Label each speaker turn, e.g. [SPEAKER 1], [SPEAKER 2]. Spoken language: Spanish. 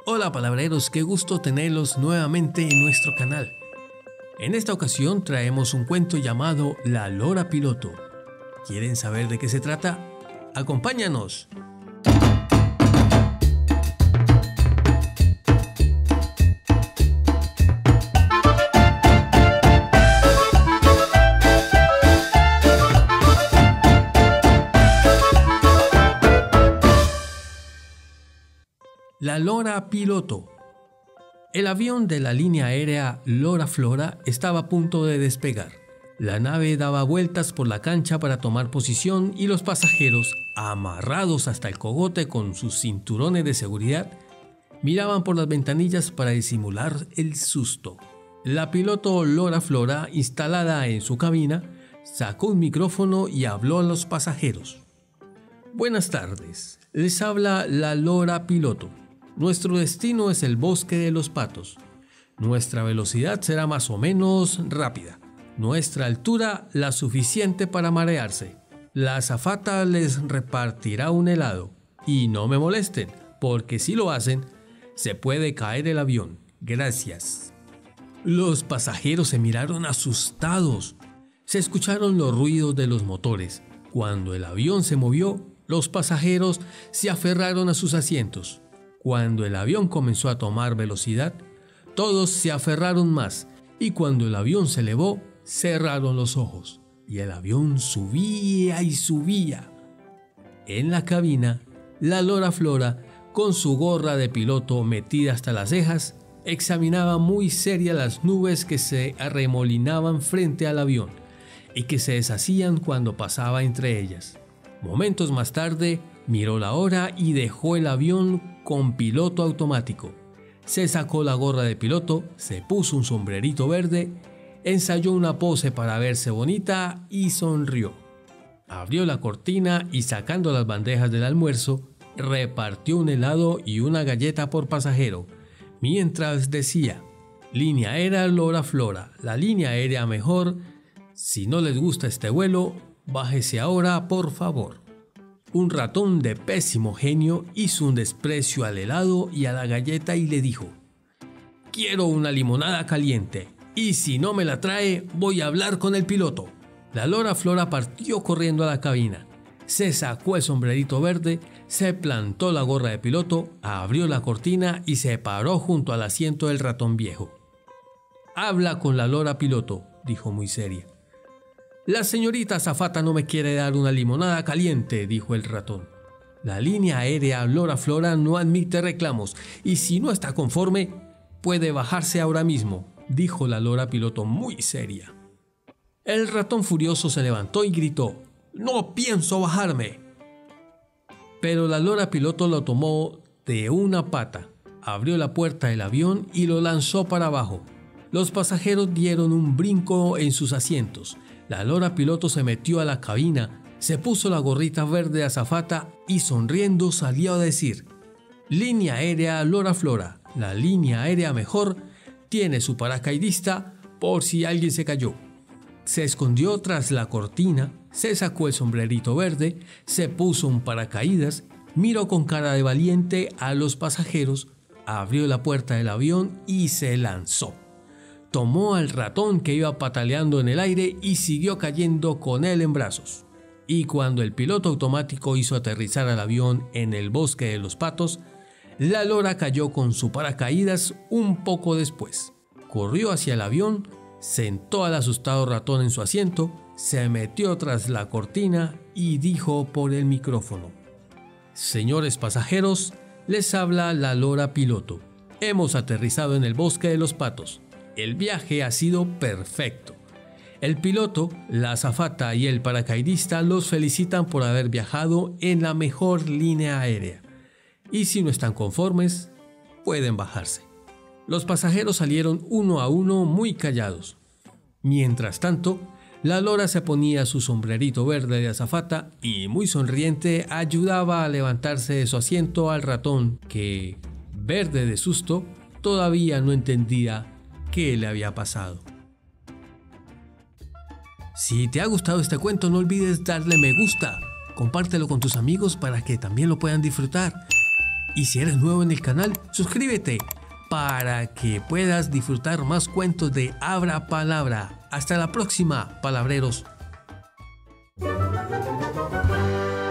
[SPEAKER 1] Hola palabreros, qué gusto tenerlos nuevamente en nuestro canal. En esta ocasión traemos un cuento llamado La Lora Piloto. ¿Quieren saber de qué se trata? ¡Acompáñanos! La Lora Piloto. El avión de la línea aérea Lora Flora estaba a punto de despegar. La nave daba vueltas por la cancha para tomar posición y los pasajeros, amarrados hasta el cogote con sus cinturones de seguridad, miraban por las ventanillas para disimular el susto. La piloto Lora Flora, instalada en su cabina, sacó un micrófono y habló a los pasajeros. Buenas tardes, les habla la Lora Piloto. Nuestro destino es el bosque de los patos. Nuestra velocidad será más o menos rápida. Nuestra altura la suficiente para marearse. La azafata les repartirá un helado. Y no me molesten, porque si lo hacen, se puede caer el avión. Gracias. Los pasajeros se miraron asustados. Se escucharon los ruidos de los motores. Cuando el avión se movió, los pasajeros se aferraron a sus asientos. Cuando el avión comenzó a tomar velocidad, todos se aferraron más y cuando el avión se elevó, cerraron los ojos y el avión subía y subía. En la cabina, la Lora Flora, con su gorra de piloto metida hasta las cejas, examinaba muy seria las nubes que se arremolinaban frente al avión y que se deshacían cuando pasaba entre ellas. Momentos más tarde, miró la hora y dejó el avión con piloto automático. Se sacó la gorra de piloto, se puso un sombrerito verde, ensayó una pose para verse bonita y sonrió. Abrió la cortina y sacando las bandejas del almuerzo, repartió un helado y una galleta por pasajero, mientras decía: Línea aérea Lora Flora, la línea aérea mejor. Si no les gusta este vuelo, bájese ahora, por favor. Un ratón de pésimo genio hizo un desprecio al helado y a la galleta y le dijo: quiero una limonada caliente, y si no me la trae, voy a hablar con el piloto. La Lora Flora partió corriendo a la cabina, se sacó el sombrerito verde, se plantó la gorra de piloto, abrió la cortina y se paró junto al asiento del ratón viejo. Habla con la Lora Piloto, dijo muy seria. La señorita azafata no me quiere dar una limonada caliente, dijo el ratón. La línea aérea Lora Flora no admite reclamos y si no está conforme, puede bajarse ahora mismo, dijo la Lora Piloto muy seria. El ratón furioso se levantó y gritó: ¡no pienso bajarme! Pero la Lora Piloto lo tomó de una pata, abrió la puerta del avión y lo lanzó para abajo. Los pasajeros dieron un brinco en sus asientos. La Lora Piloto se metió a la cabina, se puso la gorrita verde de azafata y sonriendo salió a decir: línea aérea Lora Flora, la línea aérea mejor, tiene su paracaidista por si alguien se cayó. Se escondió tras la cortina, se sacó el sombrerito verde, se puso un paracaídas, miró con cara de valiente a los pasajeros, abrió la puerta del avión y se lanzó. Tomó al ratón que iba pataleando en el aire y siguió cayendo con él en brazos. Y cuando el piloto automático hizo aterrizar al avión en el bosque de los patos, la Lora cayó con su paracaídas un poco después. Corrió hacia el avión, sentó al asustado ratón en su asiento, se metió tras la cortina y dijo por el micrófono: señores pasajeros, les habla la Lora Piloto. Hemos aterrizado en el bosque de los patos. El viaje ha sido perfecto. El piloto, la azafata y el paracaidista los felicitan por haber viajado en la mejor línea aérea. Y si no están conformes, pueden bajarse. Los pasajeros salieron uno a uno muy callados. Mientras tanto, la Lora se ponía su sombrerito verde de azafata y muy sonriente ayudaba a levantarse de su asiento al ratón que, verde de susto, todavía no entendía qué le había pasado. Si te ha gustado este cuento, no olvides darle me gusta, compártelo con tus amigos para que también lo puedan disfrutar. Y si eres nuevo en el canal, suscríbete para que puedas disfrutar más cuentos de Abra Palabra. Hasta la próxima, palabreros.